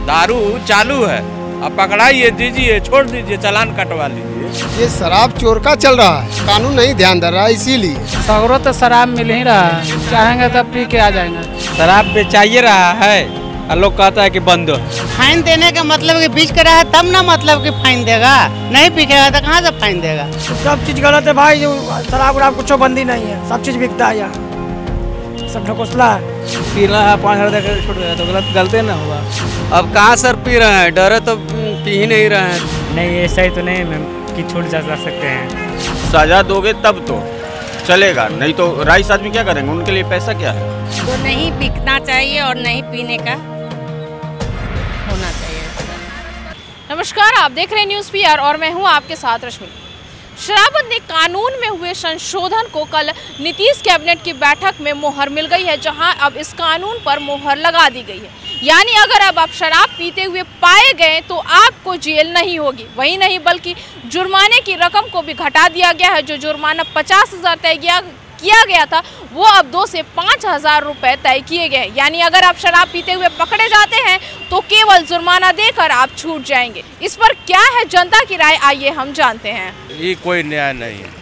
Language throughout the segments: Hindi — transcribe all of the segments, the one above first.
दारू चालू है, अब पकड़ाइए, दीजिए, छोड़ दीजिए, चालान कटवा लीजिए। ये शराब चोर का चल रहा है, कानून नहीं ध्यान दे रहा है, इसीलिए सगरों तो शराब मिल ही रहा है, चाहेंगे तब पी के आ जाएंगे। शराब बेचाइए रहा है और लोग कहता है कि बंद हो। फाइन देने का मतलब कि बीच कर रहा है तब ना मतलब कि फाइन देगा, नहीं बिकेगा तो कहाँ से फाइन देगा। सब चीज गलत है भाई, जो शराब उराब कुछ बंदी नहीं है, सब चीज बिकता है यहाँ, सब ढकोसला है। पीना है 5,000 देकर छोड़ देगा तो गलत ना होगा। अब कहाँ सर पी रहे हैं, डरे तो पी ही नहीं रहे हैं। नहीं ऐसा ही तो नहीं मैम कि छूट जा सकते हैं। सजा दोगे तब तो चलेगा, नहीं तो राइस आदमी क्या करेंगे, उनके लिए पैसा क्या है। तो नहीं बिकना चाहिए और नहीं पीने का होना चाहिए। नमस्कार, आप देख रहे हैं न्यूज़ पीआर और मैं हूं आपके साथ रश्मि। शराबबंदी कानून में हुए संशोधन को कल नीतीश कैबिनेट की बैठक में मोहर मिल गई है, जहां अब इस कानून पर मोहर लगा दी गई है। यानी अगर अब आप शराब पीते हुए पाए गए तो आपको जेल नहीं होगी, वही नहीं बल्कि जुर्माने की रकम को भी घटा दिया गया है। जो जुर्माना 50,000 तय किया गया था वो अब 2 से 5,000 रुपए तय किए गए। यानी अगर आप शराब पीते हुए पकड़े जाते हैं तो केवल जुर्माना देकर आप छूट जाएंगे। इस पर क्या है जनता की राय, आइए हम जानते हैं। ये कोई न्याय नहीं है,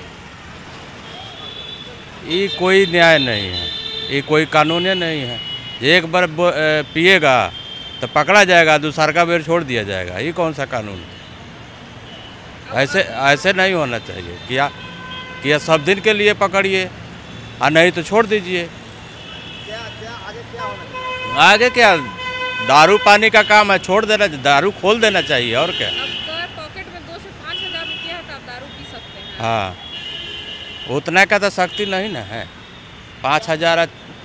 ये कोई न्याय नहीं है, ये कोई कानून नहीं है। एक बार पिएगा तो पकड़ा जाएगा, दूसरा बेर छोड़ दिया जाएगा, ये कौन सा कानून है। ऐसे नहीं होना चाहिए। किया सब दिन के लिए पकड़िए और नहीं तो छोड़ दीजिए। आगे क्या, दारू पानी का काम है, छोड़ देना, दारू खोल देना चाहिए और क्या। अगर पॉकेट में 2 से 5,000 रुपया है तो आप दारू पी सकते हैं। हाँ, उतना का तो शक्ति नहीं ना है। 5,000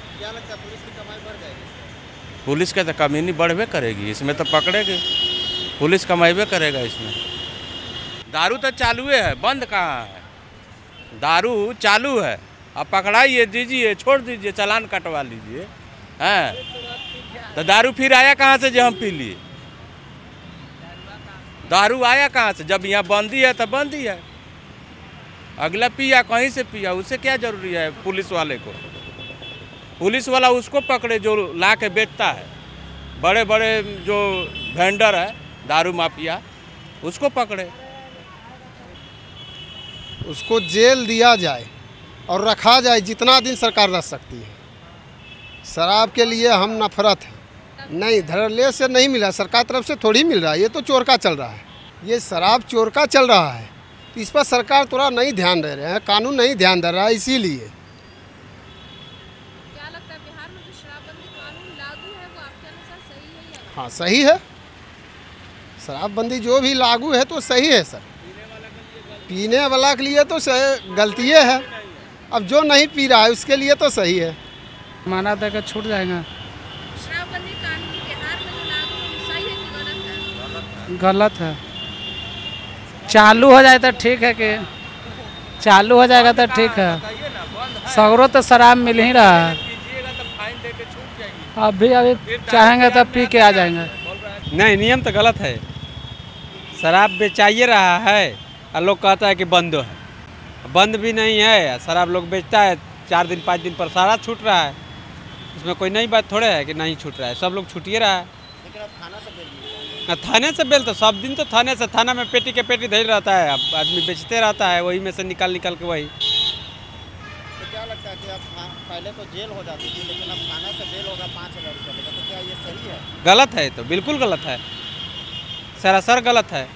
पुलिस के तो कमीनी बढ़वे करेगी, इसमें तो पकड़ेगी, पुलिस कमाइबे करेगा इसमें। दारू तो चालू है, बंद कहाँ है। दारू चालू है, अब पकड़ाइए, दीजिए, छोड़ दीजिए, चालान कटवा लीजिए। हैं तो दारू फिर आया कहाँ से जो हम पी लिए। दारू आया कहाँ से, जब यहाँ बंदी है तो बंदी है। अगला पिया कहीं से पिया, उससे क्या जरूरी है पुलिस वाले को। पुलिस वाला उसको पकड़े जो ला के बेचता है, बड़े बड़े जो वेंडर है दारू माफिया, उसको पकड़े, उसको जेल दिया जाए और रखा जाए जितना दिन सरकार रख सकती है। शराब के लिए हम नफरत है, नहीं धड़ल्ले से नहीं मिला, सरकार तरफ से थोड़ी मिल रहा है, ये तो चोर का चल रहा है। ये शराब चोर का चल रहा है, इस पर सरकार थोड़ा नहीं ध्यान दे रहे हैं, कानून नहीं ध्यान दे रहा है, इसीलिए। क्या लगता है बिहार में जो शराबबंदी कानून लागू है वो आपके अनुसार सही है या? हाँ सही है, शराबबंदी जो भी लागू है तो सही है सर। पीने वाला के लिए तो गलती है, अब जो नहीं पी रहा है उसके लिए तो सही है। माना देकर छूट जाएगा। शराबबंदी कानून बिहार में जो लागू है वो सही है कि गलत है? गलत है। चालू हो जाए तो ठीक है, कि चालू हो जाएगा तो ठीक है। सगरों तो शराब मिल ही रहा है, अभी चाहेंगे तब पी के आ जाएंगे। नहीं, नियम तो गलत है। शराब बेचाइए रहा है और लोग कहता है कि बंद है, बंद भी नहीं है। शराब लोग बेचता है, 4 दिन 5 दिन पर सारा छूट रहा है। इसमें कोई नई बात थोड़े है कि नहीं छूट रहा है, सब लोग छूटिए रहा है। थाने से बेल तो सब दिन तो थाने से, थाना में पेटी के पेटी धैल रहता है, अब आदमी बेचते रहता है, वही में से निकाल के वही। तो क्या लगता है कि अब पहले तो जेल हो जाती थी, लेकिन अब थाना से जेल होगा 5,000 रुपये, तो क्या ये सही है? गलत है, तो बिल्कुल गलत है, सरासर गलत है।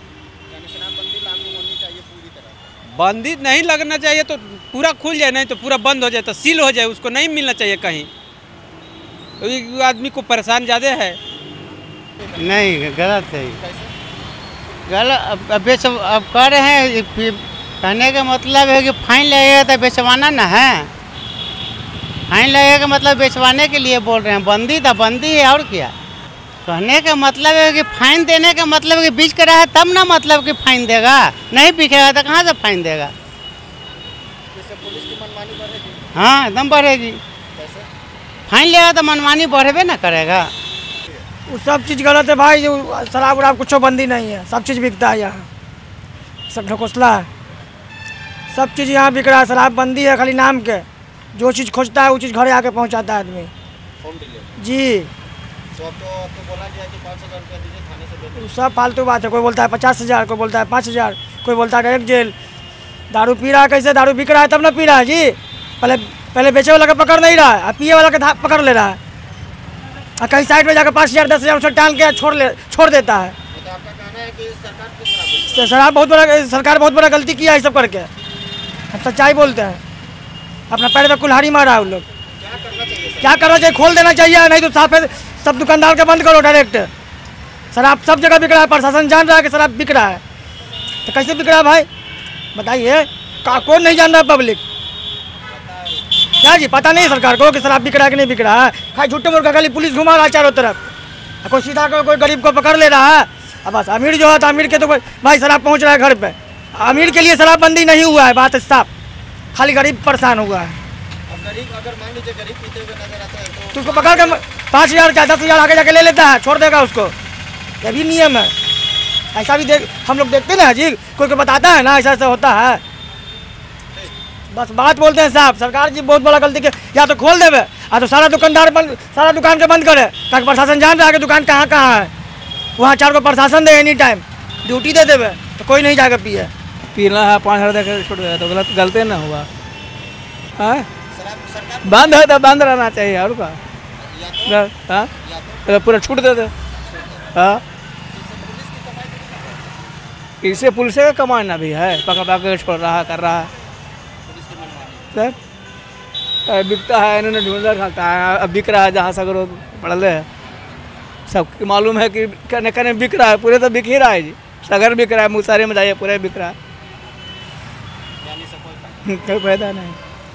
बंदी नहीं लगना चाहिए, तो पूरा खुल जाए, नहीं तो पूरा बंद हो जाए, तो सील हो जाए, उसको नहीं मिलना चाहिए कहीं। तो आदमी को परेशान ज़्यादा है। नहीं, गलत है, गलत। अब कह रहे हैं, कहने का मतलब है कि फाइन लगेगा तो बेचवाना ना है। फाइन लगेगा का मतलब बेचवाने के लिए बोल रहे हैं, बंदी तो बंदी है और क्या। कहने का मतलब है कि फाइन देने का मतलब कि बीच कर रहा है तब ना मतलब कि फाइन देगा, नहीं बिकेगा तो कहाँ से फाइन देगा। इससे पुलिस की मनमानी बढ़ेगी। हाँ, एकदम बढ़ेगी। कैसे? फाइन लेगा तो मनमानी बढ़ेबे ना करेगा। वो सब चीज़ गलत है भाई, जो शराब उराब कुछ बंदी नहीं है, सब चीज़ बिकता है यहाँ, सब ढकोसला है, सब चीज़ यहाँ बिक रहा है। शराब बंदी है खाली नाम के, जो चीज़ खोजता है वो चीज़ घरे आके पहुँचाता है आदमी। Home delivery. जी, तो अब तो आपको बोला गया कि 5,000 रुपया दीजिए थाने से बेच। सब फालतू बात है। कोई बोलता है 50,000, कोई बोलता है 5,000, कोई बोलता है डायरेक्ट जेल। दारू पी रहा है, कैसे दारू बिक रहा है तब ना पी रहा है जी। पहले बेचे वाला का पकड़ नहीं रहा है, अब पिए वाला का पकड़ ले रहा है और कहीं साइड में जाकर 5,000 10,000 उसे टाल के छोड़ देता है। तो आपका कहना है कि सरकार क्यों खराब है? सरकार बहुत बड़ा गलती किया है सब करके। हम सच्चाई बोलते हैं। अपना पैर पे कुल्हाड़ी मारा है उन लोग। क्या करना चाहिए? खोल देना चाहिए, नहीं तो साफ है सब दुकानदार का बंद करो डायरेक्ट। शराब सब जगह बिक रहा है, प्रशासन जान रहा है कि शराब बिक रहा है, तो कैसे बिक रहा है भाई बताइए? कौन नहीं जान रहा है? पब्लिक क्या जी पता नहीं सरकार को कि शराब बिक रहा है कि नहीं बिक रहा है? खाली झूठे मुर्गा खाली पुलिस घुमा रहा है चारों तरफ। कोई सीधा कोई गरीब को पकड़ ले रहा है। अब बस अमीर जो है तो अमीर के तो भाई शराब पहुंच रहा है घर पे। अमीर के लिए शराबबंदी नहीं हुआ है, बात साफ। खाली गरीब परेशान हुआ है। गरीब अगर मान लीजिए गरीब पीते हुए नजर आता है तो उसको पकड़ कर 5,000 या 10,000 आगे जाके ले लेता है, छोड़ देगा उसको। ये भी नियम है। ऐसा भी हम लोग देखते ना जी, कोई बताता है ना ऐसा ऐसा होता है। बस बात बोलते हैं साहब। सरकार जी बहुत बड़ा गलती के, या तो खोल देवे या तो सारा दुकान के बंद करे, ताकि प्रशासन जान रहा है कि दुकान कहाँ कहाँ है। वहाँ 4 को प्रशासन दे एनी टाइम ड्यूटी दे देवे तो कोई नहीं जाकर पिए। पीना है 5,000 देकर छोड़ देगा तो गलती ना हुआ। हाँ बंद है तो बंद रहना चाहिए और का। हाँ तो पूरा छूट दे दे। हाँ इससे पुलिस का कमाना भी है, पकड़ के छोड़ रहा कर रहा है। बिकता है इन्होंने ढूंढा खाता है, अब बिक रहा है जहाँ से अगर पड़ल है सबको मालूम है कि कहने कहने बिक रहा है। पूरे तो बिक ही रहा है जी, सगर बिक रहा है, मुसारे में जाइए पूरे बिक रहा है। कोई फायदा नहीं।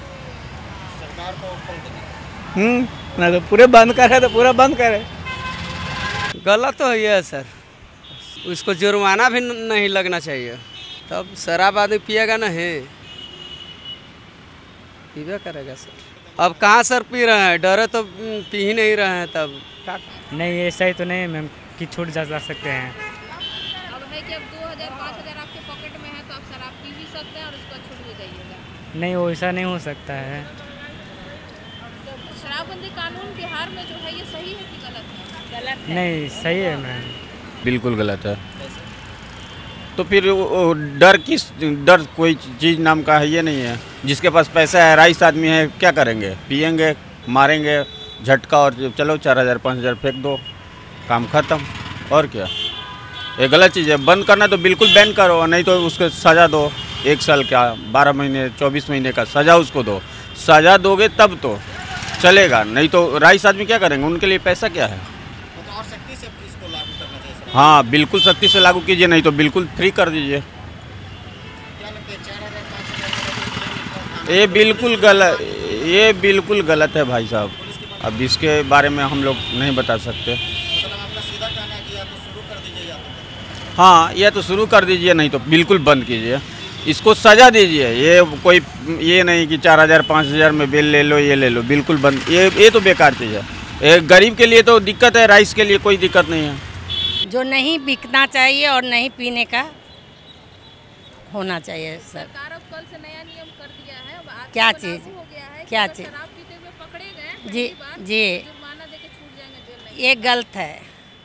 ना तो पूरे बंद करे तो पूरा बंद करे। गलत तो है सर, उसको जुर्माना भी नहीं लगना चाहिए। तब शराब आदमी पिएगा नहीं, पीबे करेगा सर। अब कहाँ सर पी रहे हैं, डरे तो पी ही नहीं रहे हैं। तब नहीं ऐसा ही तो नहीं मैम कि छूट जा सकते हैं। अब है कि अब 2,000 5,000 आपके पॉकेट में है तो आप शराब पी भी सकते हैं और उसका छूट भी जाइएगा। नहीं वैसा नहीं हो सकता है। तो शराबबंदी कानून बिहार में जो है ये सही है कि गलत है? गलत है। नहीं सही है मैम। बिल्कुल गलत है। तो फिर डर कोई चीज़ नाम का है ये नहीं है। जिसके पास पैसा है, राइस आदमी है, क्या करेंगे? पियेंगे, मारेंगे झटका और चलो 4,000 5,000 फेंक दो, काम खत्म। और क्या, ये गलत चीज़ है। बंद करना तो बिल्कुल बैन करो, नहीं तो उसको सज़ा दो। 1 साल क्या 12 महीने 24 महीने का सज़ा उसको दो। सज़ा दोगे तब तो चलेगा, नहीं तो राइस आदमी क्या करेंगे? उनके लिए पैसा क्या है? और सख्ती से इसको लागू करना चाहिए। हाँ बिल्कुल सख्ती से लागू कीजिए, नहीं तो बिल्कुल फ्री कर दीजिए। क्या लगता है 4,000 5,000 ये बिल्कुल गलत है भाई साहब। अब इसके बारे में हम लोग नहीं बता सकते। मतलब आपका सीधा कहना है कि या तो शुरू कर दीजिए या तो हाँ या तो शुरू कर दीजिए, नहीं तो बिल्कुल बंद कीजिए। इसको सज़ा दीजिए। ये कोई ये नहीं कि 4,000 5,000 में बिल ले लो, ये ले लो, बिल्कुल बंद। ये तो बेकार चीज़ है। एक गरीब के लिए तो दिक्कत है, राइस के लिए कोई दिक्कत नहीं है। जो नहीं बिकना चाहिए और नहीं पीने का होना चाहिए सर। सरकार अब कल से नया नियम कर दिया है। अब आज क्या से चीज़? लागू हो गया है कि क्या अगर चीज़? शराब पीते हुए पकड़े गए जी पहली बार, जी जुर्माना देके छूट जाएंगे, जेल नहीं। ये गलत है।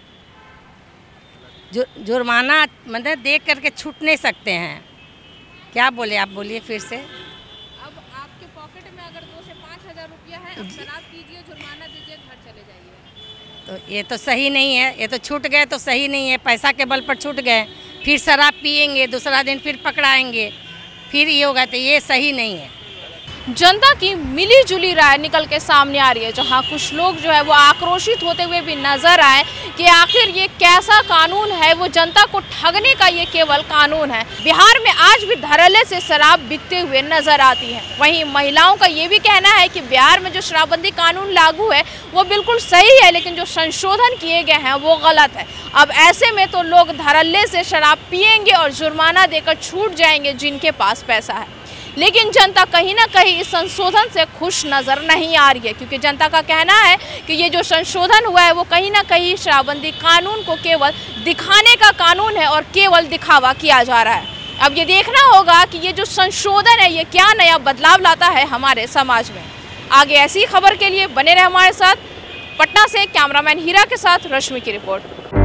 जुर्माना मतलब देख करके छूट नहीं सकते हैं। क्या बोले आप? बोलिए फिर से। अब आपके पॉकेट में अगर 2 से 5,000 रुपया है, अब शराब पीजिए, जुर्माना दीजिए, घर चले जाइए। तो ये तो सही नहीं है। ये तो छूट गए तो सही नहीं है। पैसा के बल पर छूट गए, फिर शराब पियेंगे, दूसरा दिन फिर पकड़ाएंगे, फिर ये होगा, तो ये सही नहीं है। जनता की मिली जुली राय निकल के सामने आ रही है, जहां कुछ लोग जो है वो आक्रोशित होते हुए भी नजर आए कि आखिर ये कैसा कानून है, वो जनता को ठगने का ये केवल कानून है। बिहार में आज भी धड़ल्ले से शराब बिकते हुए नजर आती है। वहीं महिलाओं का ये भी कहना है कि बिहार में जो शराबबंदी कानून लागू है वो बिल्कुल सही है, लेकिन जो संशोधन किए गए हैं वो गलत है। अब ऐसे में तो लोग धड़ल्ले से शराब पिएंगे और जुर्माना देकर छूट जाएंगे जिनके पास पैसा है। लेकिन जनता कहीं ना कहीं इस संशोधन से खुश नज़र नहीं आ रही है, क्योंकि जनता का कहना है कि ये जो संशोधन हुआ है वो कहीं ना कहीं शराबबंदी कानून को केवल दिखाने का कानून है और केवल दिखावा किया जा रहा है। अब ये देखना होगा कि ये जो संशोधन है ये क्या नया बदलाव लाता है हमारे समाज में। आगे ऐसी खबर के लिए बने रहे हमारे साथ। पटना से कैमरामैन हीरा के साथ रश्मि की रिपोर्ट।